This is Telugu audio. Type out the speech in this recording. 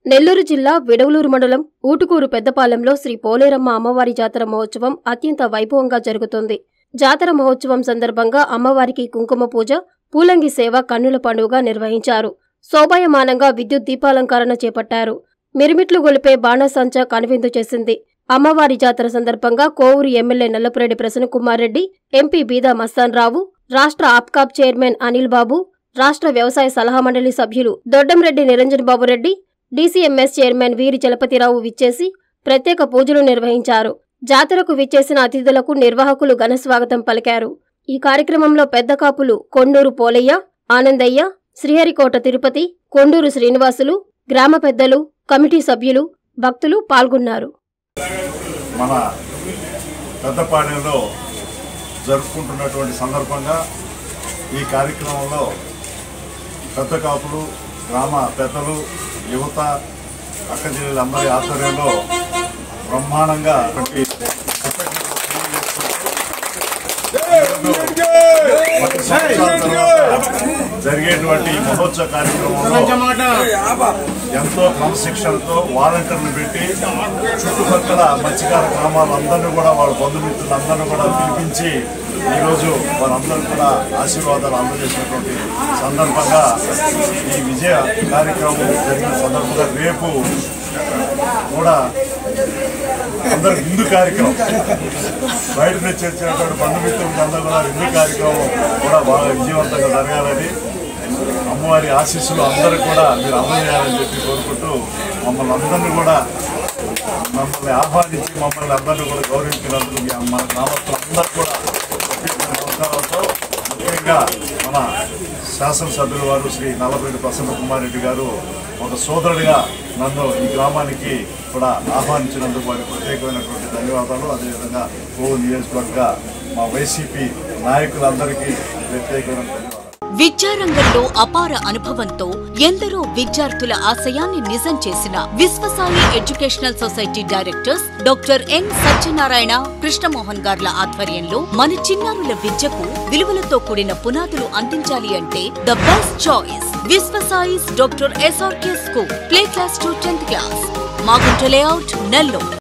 నెల్లూరు జిల్లా విడవలూరు మండలం ఊటుకూరు పెద్దపాలెంలో శ్రీ పోలేరమ్మ అమ్మవారి జాతర మహోత్సవం అత్యంత వైభవంగా జరుగుతోంది. జాతర మహోత్సవం సందర్భంగా అమ్మవారికి కుంకుమ పూజ, పూలంగి సేవ, కన్నుల పండుగ నిర్వహించారు. శోభాయమానంగా విద్యుత్ దీపాలంకరణ చేపట్టారు. మిరుమిట్లు గొలిపే బాణసంచా కనువిందు చేసింది. అమ్మవారి జాతర సందర్భంగా కోవూరు ఎమ్మెల్యే నల్లపురెడ్డి ప్రసన్నకుమార్ రెడ్డి, ఎంపీ బీదా మస్తాన్ రావు, రాష్ట్ర ఆప్కాబ్ చైర్మన్ అనిల్ బాబు, రాష్ట్ర వ్యవసాయ సలహా మండలి సభ్యులు దొడ్డంరెడ్డి నిరంజన్ బాబు రెడ్డి, డీసీఎంఎస్ చైర్మన్ వీరి చలపతిరావు విచ్చేసి ప్రత్యేక పూజలు నిర్వహించారు. జాతరకు విచ్చేసిన అతిథులకు నిర్వాహకులు ఘనస్వాగతం పలికారు. ఈ కార్యక్రమంలో పెద్ద కాపులు కొండూరు పోలయ్య, ఆనందయ్య, శ్రీహరికోట తిరుపతి, కొండూరు శ్రీనివాసులు, గ్రామ పెద్దలు, కమిటీ సభ్యులు, భక్తులు పాల్గొన్నారు. మన పెద్దపాలెంలో జరుపుకుంటున్నటువంటి సందర్భంగా ఈ కార్యక్రమంలో పెద్ద కాపులు, గ్రామ పెద్దలు, యువత, అక్కచెల్లెలందరి ఆధ్వర్యంలో బ్రహ్మాండంగా జరిగేటువంటి మహోత్సవ కార్యక్రమంలో ఎంతో క్రమశిక్షణతో వాలంటీర్లు పెట్టి చుట్టుపక్కల మత్స్యకార గ్రామాలందరినీ కూడా వాళ్ళ బంధుమిత్రులందరినీ కూడా పిలిపించి ఈరోజు వారందరూ కూడా ఆశీర్వాదాలు అందజేసినటువంటి సందర్భంగా ఈ విజయ కార్యక్రమం జరిగిన సందర్భంగా రేపు కూడా అందరూ విందు కార్యక్రమం బయట నుంచి వచ్చినటువంటి బంధుమిత్రులకి అందరూ కూడా విందు కార్యక్రమం కూడా బాగా విజయవంతంగా జరగాలని, అమ్మవారి ఆశీస్సులు అందరూ కూడా మీరు అందజేయాలని చెప్పి కోరుకుంటూ మమ్మల్ని అందరినీ కూడా ఆహ్వానించి మమ్మల్ని అందరినీ కూడా గౌరవించినందుకు మన గ్రామస్తులందరూ కూడా నమస్కారాలతో, ముఖ్యంగా మన శాసనసభ్యుల వారు శ్రీ నల్లపురెడ్డి ప్రసన్నకుమార్ రెడ్డి గారు ఒక సోదరుడిగా నన్ను ఈ గ్రామానికి కూడా ఆహ్వానించినందుకు వారికి ప్రత్యేకమైనటువంటి ధన్యవాదాలు. అదేవిధంగా కోవూరు నియోజకవర్గ మా వైసీపీ నాయకులందరికీ ప్రత్యేకమైన ధన్యవాదాలు. విద్యారంగంలో అపార అనుభవంతో ఎందరో విద్యార్థుల ఆశయాన్ని నిజం చేసిన Viswasai educational society directors doctor N Satyanarayana, Krishnamohan గార్ల ఆధ్వర్యంలో మన చిన్నారుల విద్యకు విలువలతో కూడిన పునాదులు అందించాలి అంటే the best choice Viswasai's doctor SRK school, play class to 10th class, Magunta layout, Nellore.